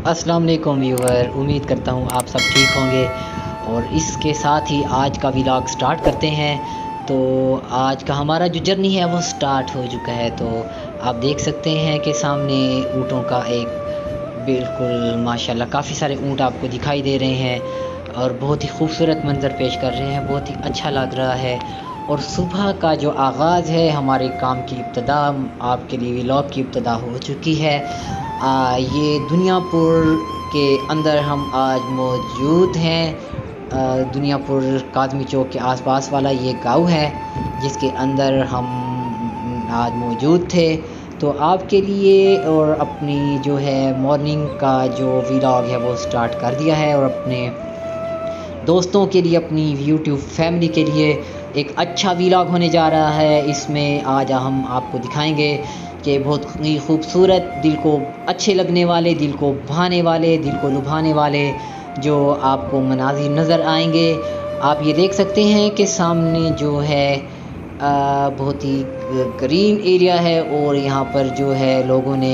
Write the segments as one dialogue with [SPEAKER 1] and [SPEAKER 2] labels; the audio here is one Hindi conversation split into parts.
[SPEAKER 1] अस्सलाम वालेकुम व्यूअर, उम्मीद करता हूँ आप सब ठीक होंगे। और इसके साथ ही आज का व्लॉग स्टार्ट करते हैं। तो आज का हमारा जो जर्नी है वो स्टार्ट हो चुका है। तो आप देख सकते हैं कि सामने ऊँटों का एक बिल्कुल माशाल्लाह काफ़ी सारे ऊँट आपको दिखाई दे रहे हैं और बहुत ही खूबसूरत मंज़र पेश कर रहे हैं, बहुत ही अच्छा लग रहा है। और सुबह का जो आगाज़ है, हमारे काम की इब्तिदा, आपके लिए व्लॉग की इब्तिदा हो चुकी है। ये दुनियापुर के अंदर हम आज मौजूद हैं। दुनियापुर काज़मी चौक के आसपास वाला ये गाँव है जिसके अंदर हम आज मौजूद थे। तो आपके लिए और अपनी जो है मॉर्निंग का जो व्लॉग है वो स्टार्ट कर दिया है, और अपने दोस्तों के लिए, अपनी यूट्यूब फैमिली के लिए एक अच्छा व्लॉग होने जा रहा है। इसमें आज हम आपको दिखाएंगे कि बहुत ही खूबसूरत, दिल को अच्छे लगने वाले, दिल को भाने वाले, दिल को लुभाने वाले जो आपको मनाज़िर नज़र आएंगे। आप ये देख सकते हैं कि सामने जो है बहुत ही ग्रीन एरिया है, और यहाँ पर जो है लोगों ने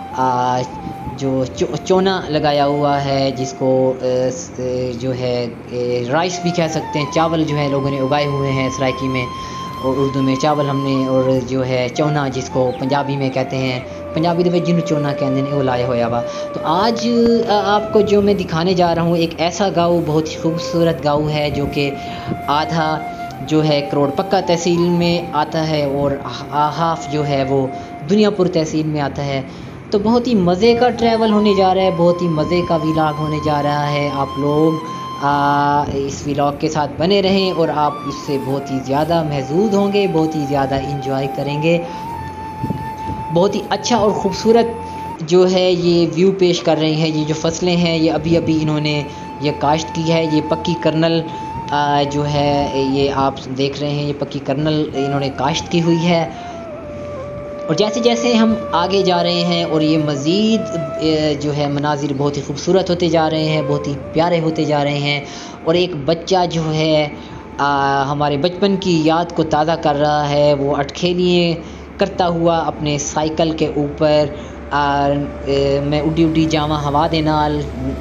[SPEAKER 1] जो चोना लगाया हुआ है, जिसको जो है राइस भी कह सकते हैं, चावल जो है लोगों ने उगाए हुए हैं सराइकी में, और उर्दू में चावल हमने, और जो है चौना जिसको पंजाबी में कहते हैं, पंजाबी दे जिन्होंने चौना कहते हैं वो लाया होया वा। तो आज आपको जो मैं दिखाने जा रहा हूँ एक ऐसा गाँव, बहुत ही खूबसूरत गाँव है जो कि आधा जो है करोड़ पक्का तहसील में आता है और हाफ जो है वो दुनियापुर तहसील में आता है। तो बहुत ही मज़े का ट्रैवल होने जा रहा है, बहुत ही मज़े का व्लॉग होने जा रहा है। आप लोग इस व्लॉग के साथ बने रहें और आप इससे बहुत ही ज़्यादा महसूस होंगे, बहुत ही ज़्यादा इंजॉय करेंगे। बहुत ही अच्छा और ख़ूबसूरत जो है ये व्यू पेश कर रही हैं। ये जो फसलें हैं ये अभी अभी इन्होंने ये काश्त की है। ये पक्की कर्नल जो है ये आप देख रहे हैं, ये पक्की कर्नल इन्होंने काश्त की हुई है। और जैसे जैसे हम आगे जा रहे हैं और ये मज़ीद जो है मनाजिर बहुत ही खूबसूरत होते जा रहे हैं, बहुत ही प्यारे होते जा रहे हैं। और एक बच्चा जो है हमारे बचपन की याद को ताज़ा कर रहा है, वो अटखेलियाँ करता हुआ अपने साइकिल के ऊपर मैं उड़ी उड़ी जावा हवा दे नाल,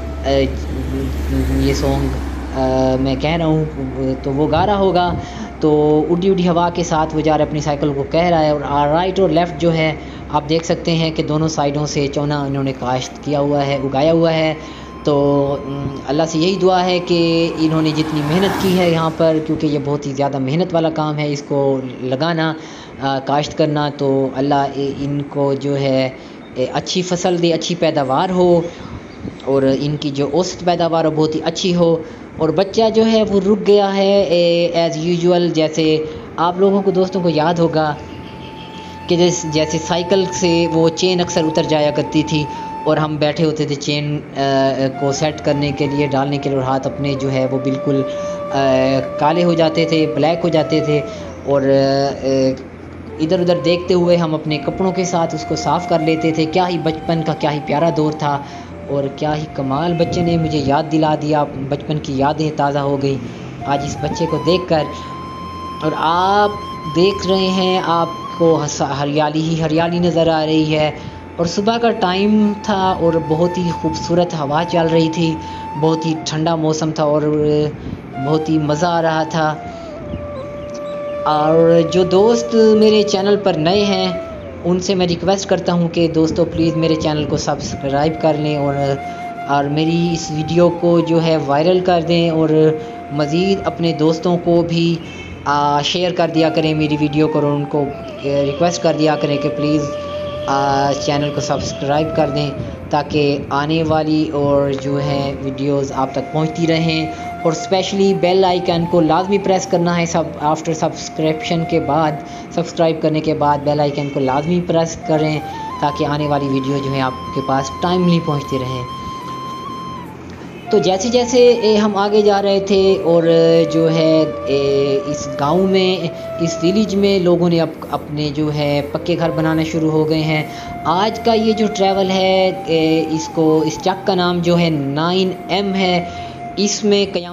[SPEAKER 1] ये सॉन्ग मैं कह रहा हूँ तो वो गा रहा होगा। तो उड़ी उड़ी हवा के साथ वो जा रहा है, अपनी साइकिल को कह रहा है। और राइट और लेफ़्ट जो है आप देख सकते हैं कि दोनों साइडों से चौना इन्होंने काश्त किया हुआ है, उगाया हुआ है। तो अल्लाह से यही दुआ है कि इन्होंने जितनी मेहनत की है यहाँ पर, क्योंकि ये बहुत ही ज़्यादा मेहनत वाला काम है इसको लगाना, काश्त करना, तो अल्लाह इनको जो है अच्छी फसल दे, अच्छी पैदावार हो, और इनकी जो औसत पैदावार हो बहुत ही अच्छी हो। और बच्चा जो है वो रुक गया है एज़ यूजुअल। जैसे आप लोगों को, दोस्तों को याद होगा कि जैसे साइकिल से वो चेन अक्सर उतर जाया करती थी और हम बैठे होते थे चेन को सेट करने के लिए, डालने के लिए, और हाथ अपने जो है वो बिल्कुल काले हो जाते थे, ब्लैक हो जाते थे। और इधर उधर देखते हुए हम अपने कपड़ों के साथ उसको साफ़ कर लेते थे। क्या ही बचपन का, क्या ही प्यारा दौर था, और क्या ही कमाल बच्चे ने मुझे याद दिला दिया, बचपन की यादें ताज़ा हो गई आज इस बच्चे को देखकर। और आप देख रहे हैं, आपको हरियाली ही हरियाली नज़र आ रही है। और सुबह का टाइम था और बहुत ही खूबसूरत हवा चल रही थी, बहुत ही ठंडा मौसम था और बहुत ही मज़ा आ रहा था। और जो दोस्त मेरे चैनल पर नए हैं उनसे मैं रिक्वेस्ट करता हूं कि दोस्तों प्लीज़ मेरे चैनल को सब्सक्राइब कर लें, और मेरी इस वीडियो को जो है वायरल कर दें, और मज़ीद अपने दोस्तों को भी शेयर कर दिया करें मेरी वीडियो को, और उनको रिक्वेस्ट कर दिया करें कि प्लीज़ चैनल को सब्सक्राइब कर दें, ताकि आने वाली और जो है वीडियोस आप तक पहुंचती रहें। और स्पेशली बेल आइकन को लाजमी प्रेस करना है, सब आफ्टर सब्सक्रिप्शन के बाद, सब्सक्राइब करने के बाद बेल आइकन को लाजमी प्रेस करें, ताकि आने वाली वीडियो जो है आपके पास टाइमली पहुंचती रहे। तो जैसे जैसे हम आगे जा रहे थे और जो है इस गांव में, इस विलेज में लोगों ने अपने जो है पक्के घर बनाना शुरू हो गए हैं। आज का ये जो ट्रैवल है इसको, इस चक का नाम जो है 9M है। इसमें कयाम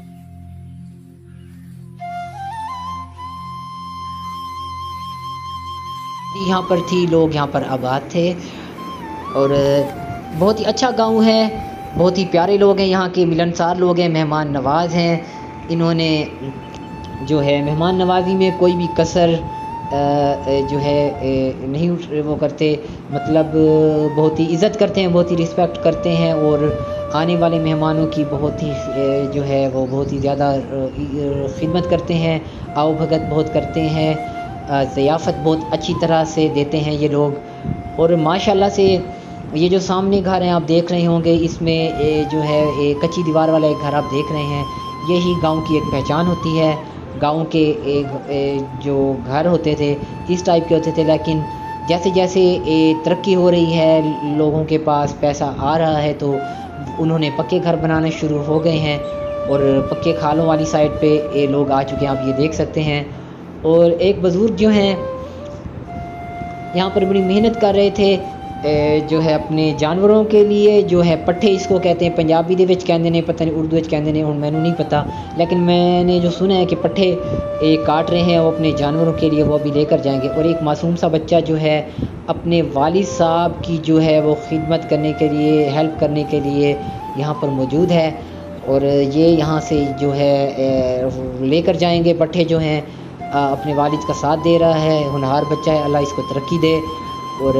[SPEAKER 1] यहाँ पर थी, लोग यहाँ पर आबाद थे, और बहुत ही अच्छा गांव है। बहुत ही प्यारे लोग हैं, यहाँ के मिलनसार लोग हैं, मेहमान नवाज हैं। इन्होंने जो है मेहमान नवाजी में कोई भी कसर जो है नहीं वो करते, मतलब बहुत ही इज़्ज़त करते हैं, बहुत ही रिस्पेक्ट करते हैं और आने वाले मेहमानों की बहुत ही जो है वो बहुत ही ज़्यादा खिदमत करते हैं, आओ भगत बहुत करते हैं, ज़ियाफ़त बहुत अच्छी तरह से देते हैं ये लोग। और माशाल्लाह से ये जो सामने घर हैं आप देख रहे होंगे, इसमें जो है कच्ची दीवार वाला एक घर आप देख रहे हैं, यही गांव की एक पहचान होती है। गांव के जो घर होते थे इस टाइप के होते थे, लेकिन जैसे जैसे तरक्की हो रही है, लोगों के पास पैसा आ रहा है, तो उन्होंने पक्के घर बनाने शुरू हो गए हैं और पक्के खालों वाली साइड पे लोग आ चुके हैं, आप ये देख सकते हैं। और एक बुज़ुर्ग जो हैं यहाँ पर बड़ी मेहनत कर रहे थे, जो है अपने जानवरों के लिए, जो है पट्ठे इसको कहते हैं, पंजाबी दे विच कहंदे ने, पता नहीं उर्दू विच कहंदे ने, हुण मैनू नहीं पता, लेकिन मैंने जो सुना है कि पट्ठे काट रहे हैं वो अपने जानवरों के लिए, वो भी लेकर जाएंगे। और एक मासूम सा बच्चा जो है अपने वालिद साहब की जो है वो खिदमत करने के लिए, हेल्प करने के लिए यहाँ पर मौजूद है, और ये यहाँ से जो है लेकर जाएंगे पट्ठे जो हैं, अपने वालिद का साथ दे रहा है, होनहार बच्चा है, अल्लाह इसको तरक्की दे। और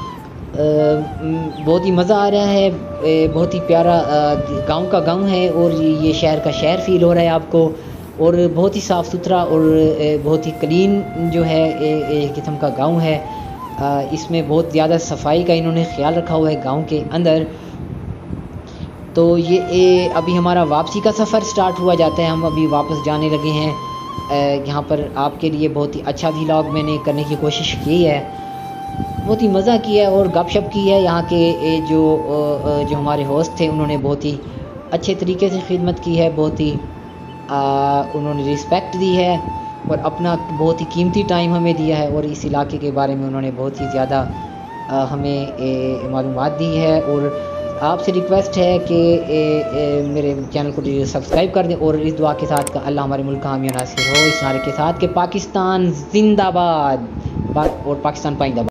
[SPEAKER 1] बहुत ही मज़ा आ रहा है, बहुत ही प्यारा गांव का गांव है और ये शहर का शहर फील हो रहा है आपको, और बहुत ही साफ़ सुथरा और बहुत ही क्लीन जो है एक किस्म का गांव है। इसमें बहुत ज़्यादा सफाई का इन्होंने ख्याल रखा हुआ है गांव के अंदर। तो ये अभी हमारा वापसी का सफ़र स्टार्ट हुआ जाता है, हम अभी वापस जाने लगे हैं। यहाँ पर आपके लिए बहुत ही अच्छा व्लॉग मैंने करने की कोशिश की है, बहुत ही मज़ा किया है और गपशप की है। यहाँ के जो हमारे होस्ट थे उन्होंने बहुत ही अच्छे तरीके से खिदमत की है, बहुत ही उन्होंने रिस्पेक्ट दी है और अपना बहुत ही कीमती टाइम हमें दिया है, और इस इलाके के बारे में उन्होंने बहुत ही ज़्यादा हमें मालूमात दी है। और आपसे रिक्वेस्ट है कि मेरे चैनल को सब्सक्राइब कर दें, और इस दुआ के साथ का अल्लाह हमारे मुल्क का हामी नासिर हो, इस नारे के साथ कि पाकिस्तान जिंदाबाद और पाकिस्तान पाइंदाबाद।